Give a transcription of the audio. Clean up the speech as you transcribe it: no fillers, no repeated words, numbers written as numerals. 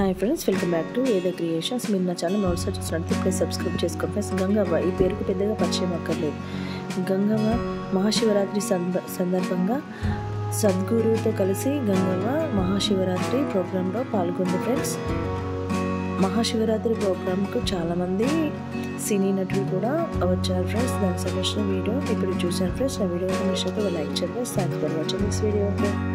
Hi friends, welcome back to ఏదో creations. మీరు నా ఛానల్ మొదటిసారి చూసినట్లయితే ప్లీజ్ సబ్స్క్రైబ్ చేసుకోండి ఫ్రెండ్స్. గంగవ్వ ఈ పేరుకు పెద్దగా పరిచయం అక్కర్లేదు. గంగవ్వ మహాశివరాత్రి సందర్భంగా సద్గురువుతో కలిసి గంగవ్వ మహాశివరాత్రి ప్రోగ్రాంలో పాల్గొంది ఫ్రెండ్స్. మహాశివరాత్రి ప్రోగ్రాంకు చాలామంది సినీ నటులు కూడా వచ్చారు ఫ్రెండ్స్. దానికి సంబంధించిన వీడియో ఇప్పుడు చూసాను ఫ్రెండ్స్. ఆ వీడియో నచ్చినట్లయితే లైక్ చేయండి. Thanks for watching this video.